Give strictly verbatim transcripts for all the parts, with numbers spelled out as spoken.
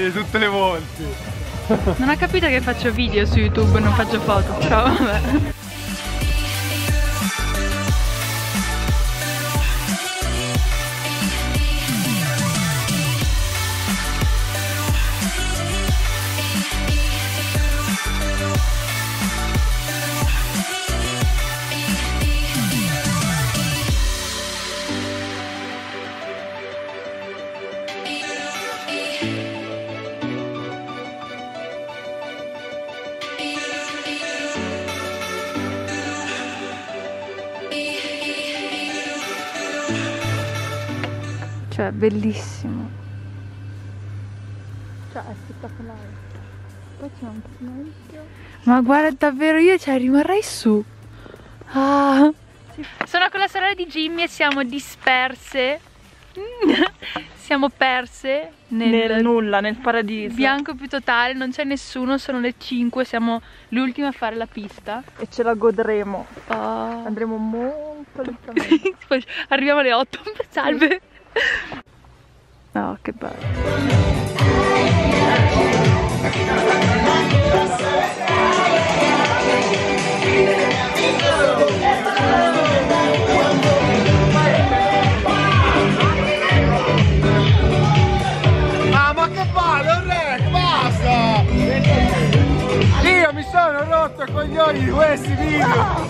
uguale tutte le volte. Non ha capito che faccio video su YouTube, non faccio foto, però vabbè. Cioè, bellissimo. Cioè, è spettacolare. Poi c'è un silenzio. Ma guarda, davvero, io cioè rimarrei su. Ah. Sono con la sorella di Jimmy e siamo disperse. Siamo perse nel, nel nulla, nel paradiso. Bianco più totale, non c'è nessuno, sono le cinque, siamo le ultime a fare la pista. E ce la godremo. Oh. Andremo molto lentamente. Poi arriviamo alle otto. Salve. No, che bello. Ah, ma che palle, re, basta! Io mi sono rotto i coglioni di questi video!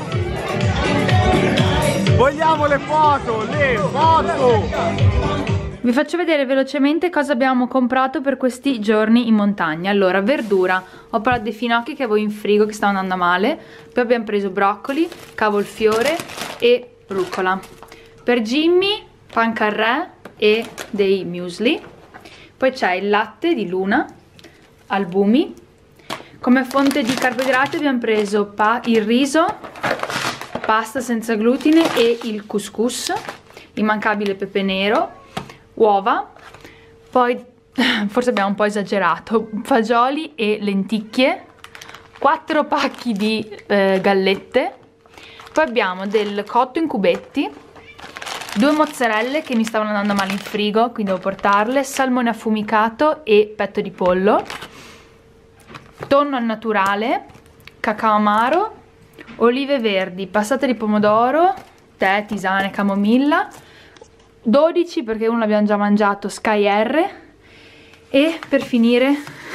Vogliamo le foto, le foto! Vi faccio vedere velocemente cosa abbiamo comprato per questi giorni in montagna. Allora, verdura, ho parlato dei finocchi che avevo in frigo che stavano andando male. Poi abbiamo preso broccoli, cavolfiore e rucola. Per Jimmy, pancarré e dei muesli. Poi c'è il latte di Luna, albumi. Come fonte di carboidrati abbiamo preso il riso, pasta senza glutine e il couscous, immancabile pepe nero, uova, poi forse abbiamo un po' esagerato, fagioli e lenticchie, quattro pacchi di eh, gallette, poi abbiamo del cotto in cubetti, due mozzarelle che mi stavano andando male in frigo, quindi devo portarle, salmone affumicato e petto di pollo, tonno al naturale, cacao amaro, olive verdi, passata di pomodoro, tè, tisane, camomilla, dodici perché uno l'abbiamo già mangiato, Sky R, e per finire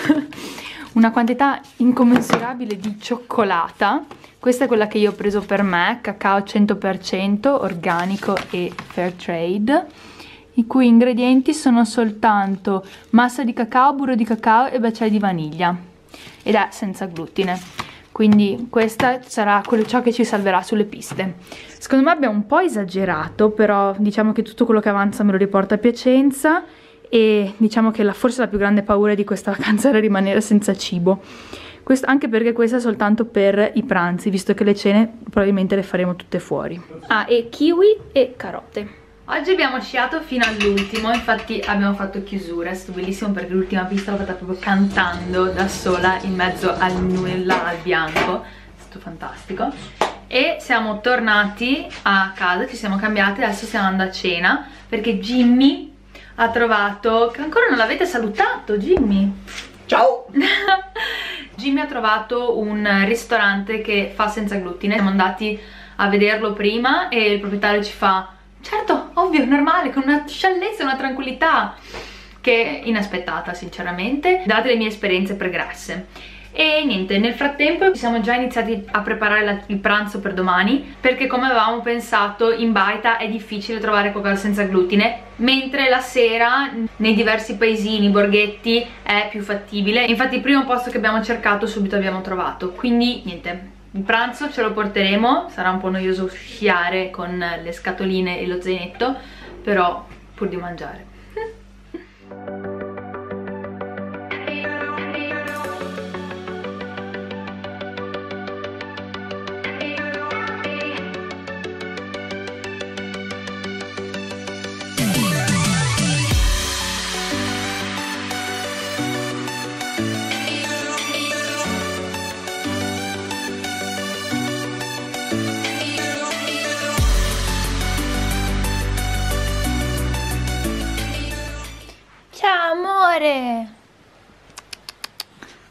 una quantità incommensurabile di cioccolata. Questa è quella che io ho preso per me, cacao cento per cento, organico e fair trade, i cui ingredienti sono soltanto massa di cacao, burro di cacao e baccelli di vaniglia, ed è senza glutine. Quindi questa sarà quello, ciò che ci salverà sulle piste. Secondo me abbiamo un po' esagerato, però diciamo che tutto quello che avanza me lo riporta a Piacenza, e diciamo che la, forse la più grande paura di questa vacanza era rimanere senza cibo. Questo, anche perché questa è soltanto per i pranzi, visto che le cene probabilmente le faremo tutte fuori. Ah, e kiwi e carote. Oggi abbiamo sciato fino all'ultimo, infatti abbiamo fatto chiusura, è stato bellissimo perché l'ultima pista l'ho fatta proprio cantando da sola in mezzo al nulla, al bianco, è stato fantastico. E siamo tornati a casa, ci siamo cambiati, adesso stiamo andando a cena perché Jimmy ha trovato, che ancora non l'avete salutato, Jimmy! Ciao! Jimmy ha trovato un ristorante che fa senza glutine, siamo andati a vederlo prima e il proprietario ci fa: certo, ovvio, normale, con una sciallezza e una tranquillità che è inaspettata sinceramente, date le mie esperienze pregresse. E niente, nel frattempo siamo già iniziati a preparare la, il pranzo per domani, perché come avevamo pensato in baita è difficile trovare qualcosa senza glutine, mentre la sera nei diversi paesini, borghetti è più fattibile. Infatti il primo posto che abbiamo cercato subito abbiamo trovato, quindi niente, il pranzo ce lo porteremo, sarà un po' noioso sciare con le scatoline e lo zainetto, però pur di mangiare.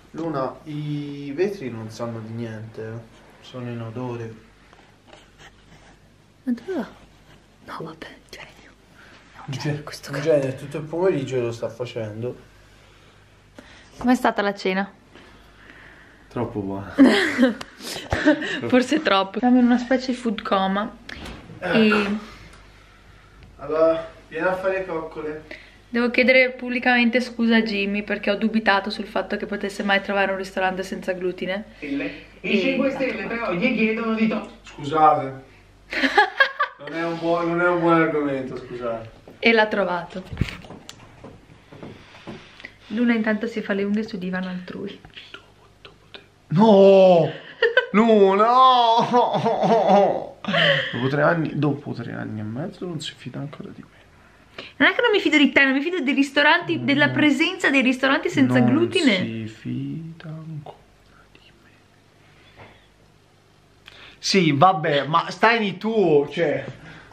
Luna, i vetri non sanno di niente, eh. Sono in odore. Ma dove va? No, vabbè, genio. È un genio questo Un genio, tutto il pomeriggio lo sta facendo. Com'è stata la cena? Troppo buona. Forse troppo. Siamo in una specie di food coma. Ecco. E allora, vieni a fare coccole. devo chiedere pubblicamente scusa a Jimmy perché ho dubitato sul fatto che potesse mai trovare un ristorante senza glutine. I cinque Stelle però gli chiedono di to. Scusate. Non è un buon, non è un buon argomento, scusate. E l'ha trovato. Luna intanto si fa le unghie su divano altrui. No! No, no! Dopo tre anni, dopo tre anni e mezzo non si fida ancora di me. Non è che non mi fido di te, non mi fido dei ristoranti, no, della presenza dei ristoranti senza non glutine. Non si fida ancora di me. Sì, vabbè, ma stai in tuo, cioè.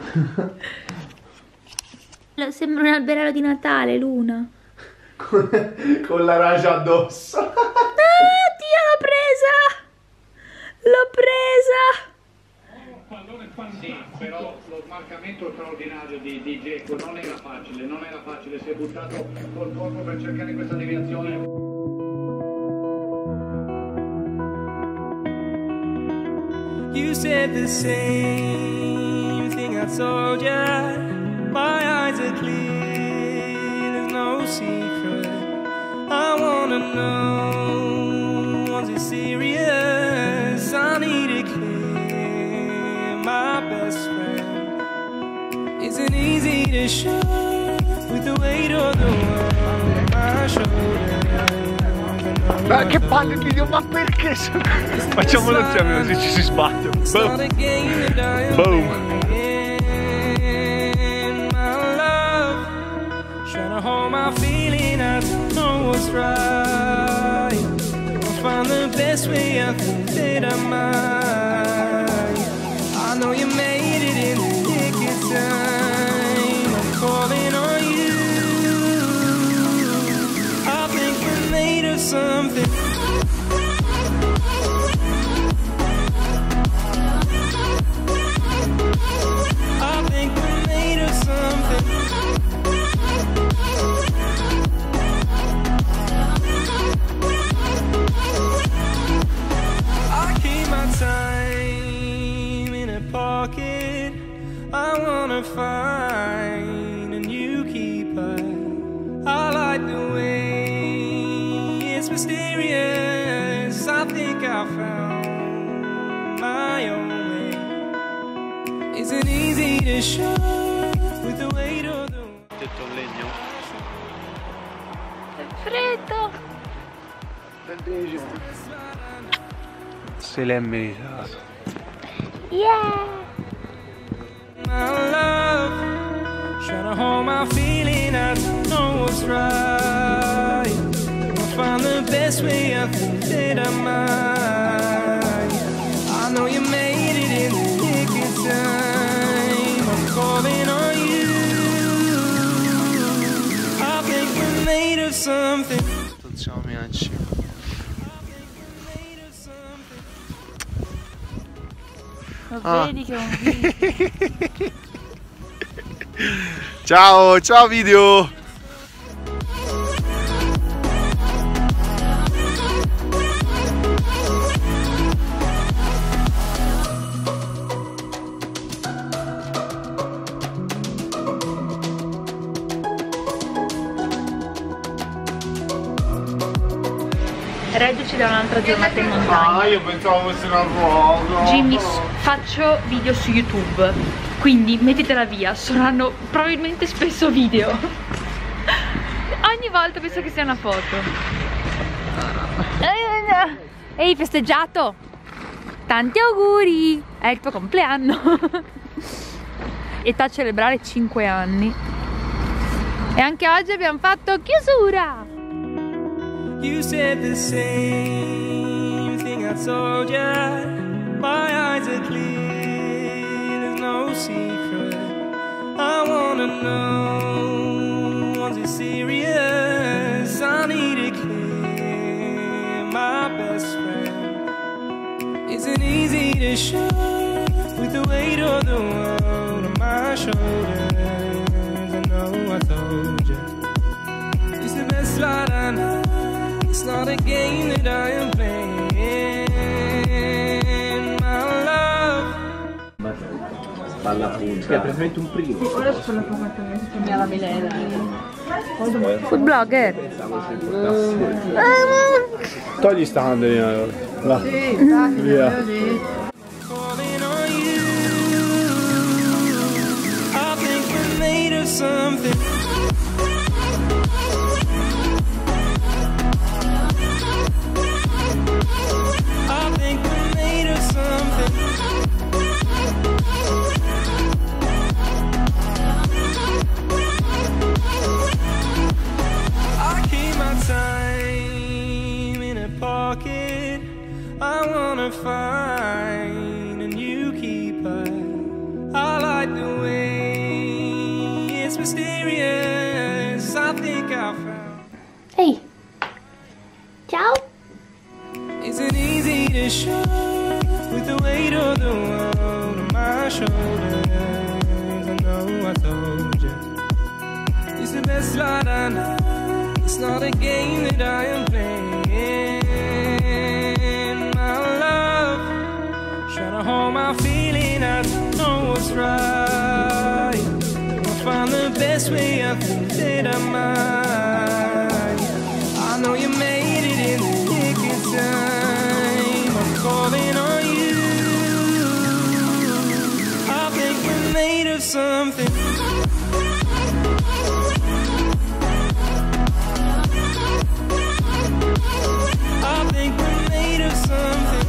Sembra un alberello di Natale, Luna. Con, con la ragia addosso. Ah, Dio, l'ho presa! L'ho presa! Pallone sì, però lo smarcamento straordinario di, di Dzeko non era facile, non era facile, si è buttato col corpo per cercare questa deviazione. You said the same thing I told ya. My eyes are clear, there's no secret. I wanna know, was it serious? I need it clear, my best friend. Isn't easy to show with the weight of the world on my shoulders. Ma che palle il video, ma perché? Facciamolo insieme così ci si sbatte. Boom. Boom. Hold my feeling, I don't know what's right. I'll find the best way, I think that I might. I know you made it in the nick of time. I'm calling on you. I think we're made of something. I think we're made of something. Time in a pocket, I wanna find a new keeper. I like the way it's mysterious. I think I found my own way. Isn't easy to show with the weight of the Tetto in legno. È freddo. Se l'è meritato. Yeah. my love, trying to hold my feeling, I don't know what's right. I'll find the best way, I think that I might. I know you made it in the nick of time. I'm calling on you. I think we're made of something. Siamo minacci. Lo Ah. vedi che è un video. Ciao, ciao video. Reggiaci da un'altra giornata in montagna. Ah, io pensavo fosse una vlog. Jimmy, faccio video su YouTube, quindi mettetela via, saranno probabilmente spesso video. Ogni volta penso che sia una foto. Ehi, festeggiato! Tanti auguri! È il tuo compleanno! Età a celebrare cinque anni. E anche oggi abbiamo fatto chiusura! You said the same thing I told ya. My eyes are clear, there's no secret. I wanna know, was it serious? I need it clear, to show with the weight of the world on my shoulders. I know I told you it's the best life I know. It's not a game that I am playing, my love. Palla punta. Che è praticamente un primo. Ora sono completamente mia la milena. Food blogger. Togli sta candelina allora. Là. Via. Calling on you. I think we're made of something. I think we're made of something. I keep my time in a pocket. I wanna find a new keeper. I like the way it's mysterious. I think I found. Ehi. Ciao. Isn't easy to show with the weight of the world on my shoulders. I know I told you it's the best life I know. It's not a game that I am playing, my love. Trying to hold my feeling, I don't know what's right. I'll find the best way, I think that I might. I know you made it in the nick of time. I'm calling on you. I think we're made of something. I think we're made of something.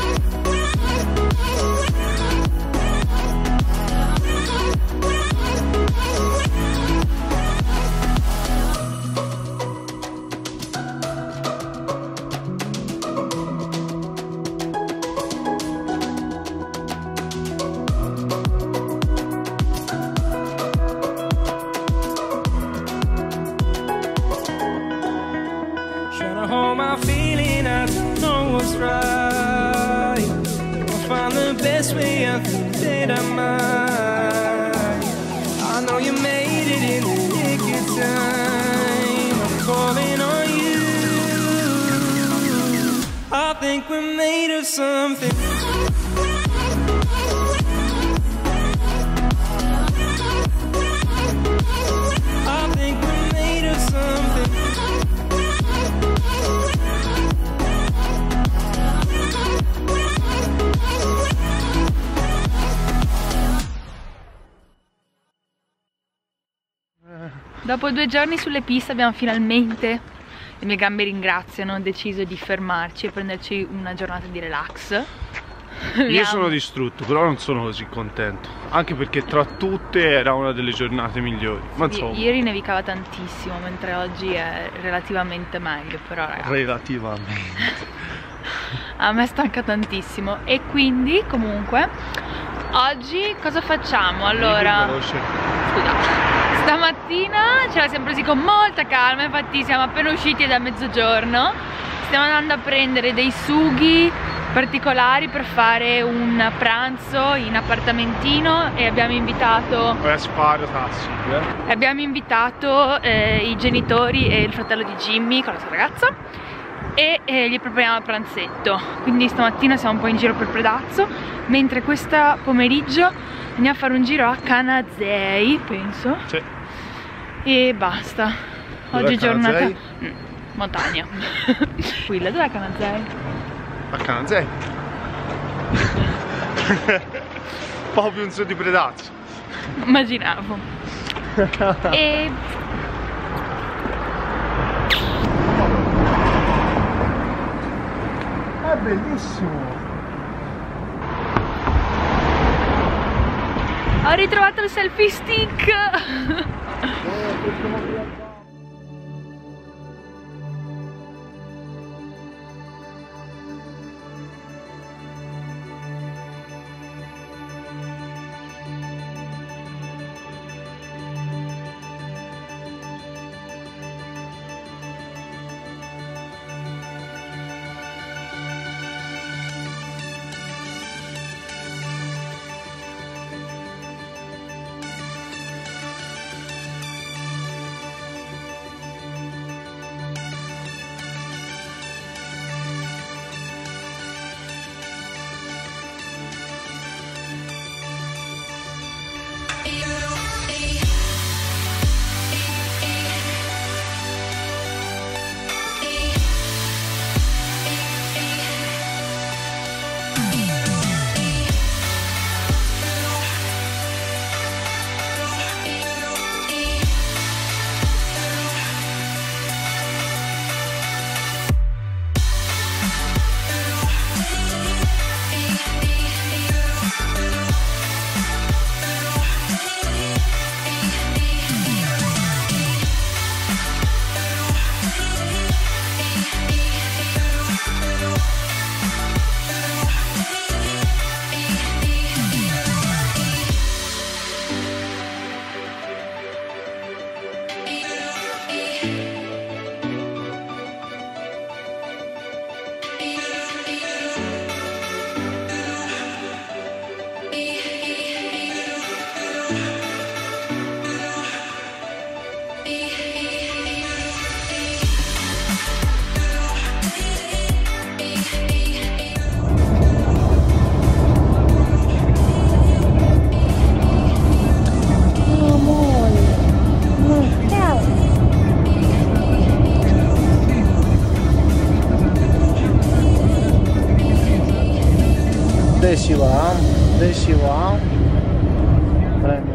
Trying to hold my feeling, I don't know what's right. I'll find the best way, I think that I might. I know you made it in the nick of time. I'm calling on you. I think we're made of something. I think we're made of something. Dopo due giorni sulle piste abbiamo finalmente, le mie gambe ringraziano, deciso di fermarci e prenderci una giornata di relax. Io sono distrutto, però non sono così contento. Anche perché tra tutte era una delle giornate migliori. Ma insomma. Ieri nevicava tantissimo, mentre oggi è relativamente meglio, però ragazzi. Relativamente. A me stanca tantissimo. E quindi comunque oggi cosa facciamo? Allora, scusa. Stamattina ce la siamo presi con molta calma, infatti siamo appena usciti da mezzogiorno. Stiamo andando a prendere dei sughi particolari per fare un pranzo in appartamentino e abbiamo invitato Ora sparo tassi, eh? abbiamo invitato eh, i genitori e il fratello di Jimmy con la sua ragazza e eh, gli prepariamo il pranzetto. Quindi stamattina siamo un po' in giro per Predazzo, mentre questo pomeriggio andiamo a fare un giro a Canazei, penso. Sì. E basta. Dov'è Oggi è giornata Canazei? Mm, montagna. Quilla, dov'è Canazei? A Canazei. Proprio un su di Predazzo. Immaginavo. E È bellissimo. ho ritrovato il selfie stick. There si va, there si va. Prende